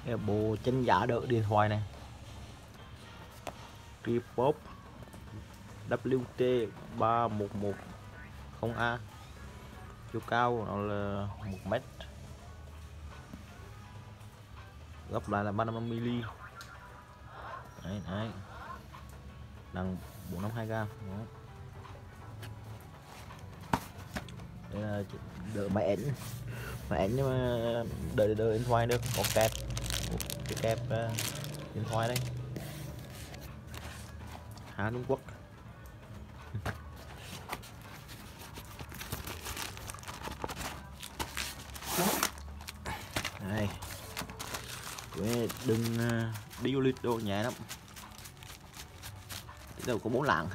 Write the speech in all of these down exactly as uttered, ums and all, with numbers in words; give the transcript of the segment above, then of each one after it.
Cái bộ chân giá đỡ điện thoại này, Tripod W T ba một một không A, chiều cao nó là một mét, gấp lại là ba trăm năm mươi mi li. Đấy, đấy. Nặng bốn trăm năm mươi hai gam. Đó. Đây là đỡ máy ảnh, máy ảnh nhưng mà đợi đợi điện thoại được, có kẹp, cái kẹp uh, điện thoại đây, Hàn Trung Quốc. Đây, đừng uh, đi du lịch đồ nhẹ lắm, đâu có bốn lạng.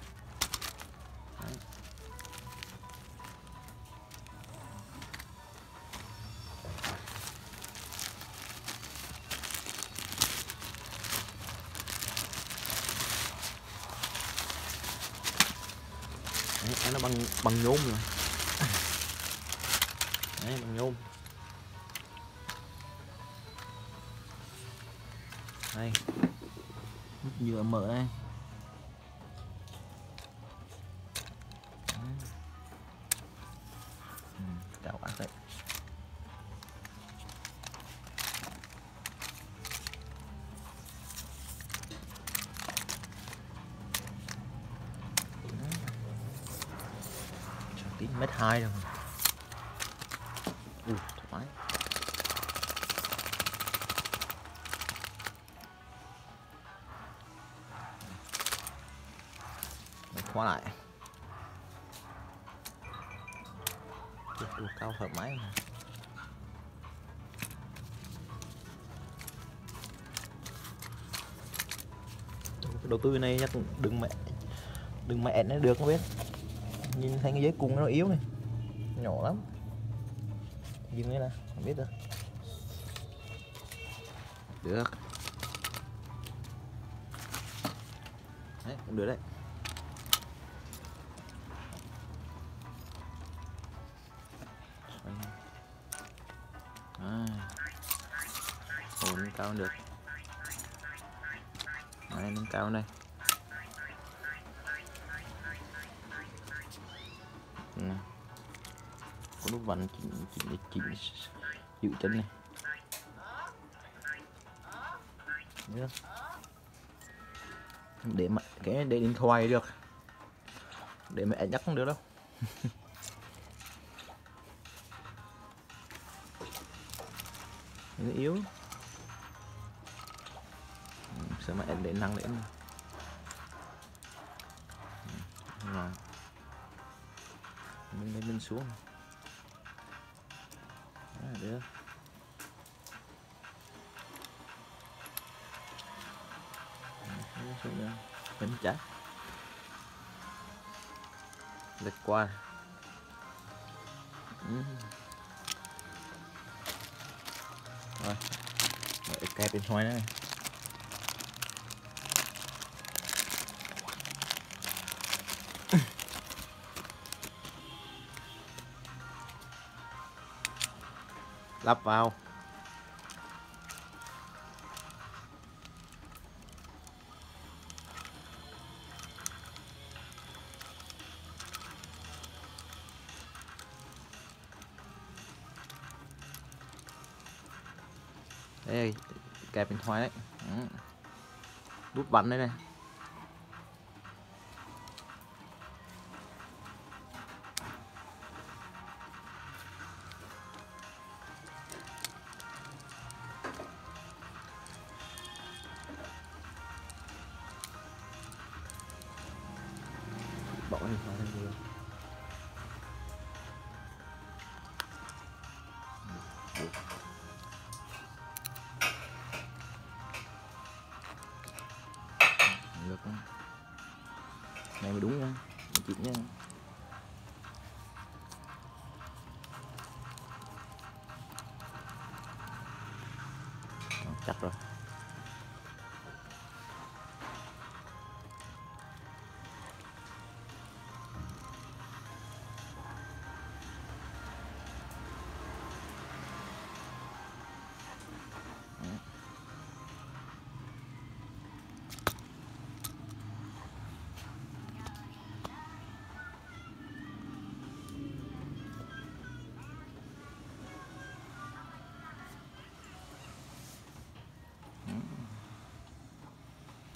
Đấy, nó bằng bằng nhôm rồi. Đấy, bằng nhôm. Đây, nhựa mở đây. Ừ, chào bạn đấy. Tí mét hai rồi. Ừ, thoải mái. Mình khóa lại. Ủa, cao thoải mái mà. Đầu tư này chắc đừng mẹ đừng mẹ nó được, không biết nhìn thấy cái dây cung nó yếu này, nhỏ lắm, dừng đây nè, không biết đâu. Được đấy, cũng được đấy. À, ồ, lên cao được. Đấy, lên cao đây. Ừ. Có nút vặn chỉnh chỉnh chỉnh giữ chân này. Được. Để mà cái để điện thoại được, để mà nhắc không được đâu. Nó yếu, sợ mà để năng lên rồi mình lên lên xuống. Đó là được. Mình chắc lệch qua. Ừ. Rồi, rồi kẹp điện thoại này. Lắp vào. Đây, kẹp điện thoại đấy. Ừ. Nút bắn đây này. Bỏ điện thoại lên vừa. Được không? Này mới đúng nha, chịu nha. Đó, chắc rồi.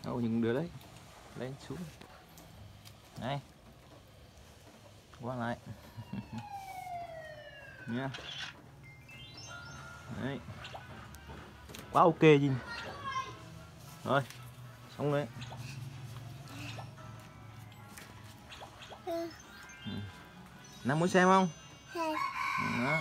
Ồ, những đứa đấy lên xuống này, qua lại nha. Đấy, quá ok gì rồi, xong đấy. Ừ. Ừ. Nam muốn xem không? Đó.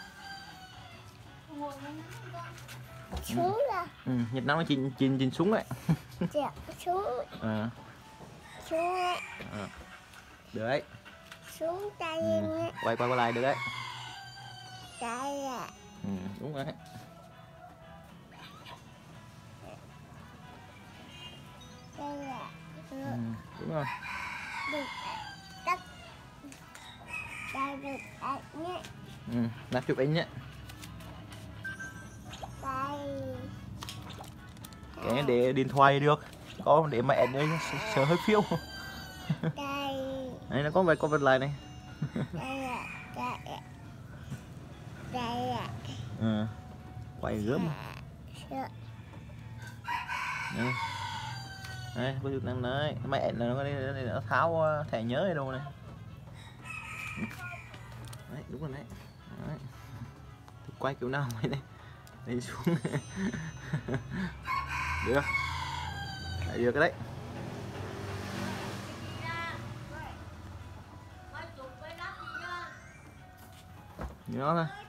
Xuống là Ừ, Nhật Nam nó chìm chìm chìm xuống đấy. dạ, xuống À, xuống đấy. à. Được đấy. Xuống tay Ừ. em nhé. Quay quay qua lại được đấy. Đây à. Ừ, đúng rồi đấy. Đây à. Ừ, đúng rồi. Được đất. Đây được đất nhé. Ừ, nắp chụp ảnh nhé. Đây. Cái để điện thoại được, có để mẹ nữa sợ hơi phiêu. Đây. Đây nó có vài con vật lại này. Đây à. Đây à. Đây à. Ừ. Quay gớm. Sợ. Đây. Đây, có chụp năng đấy, mẹ nó có đây, nó tháo thẻ nhớ này đâu này. Đấy, đúng rồi đấy. Đấy. Quay kiểu nào vậy đây? Đi xuống. Được. Đấy, được cái đấy. Nhớ thôi.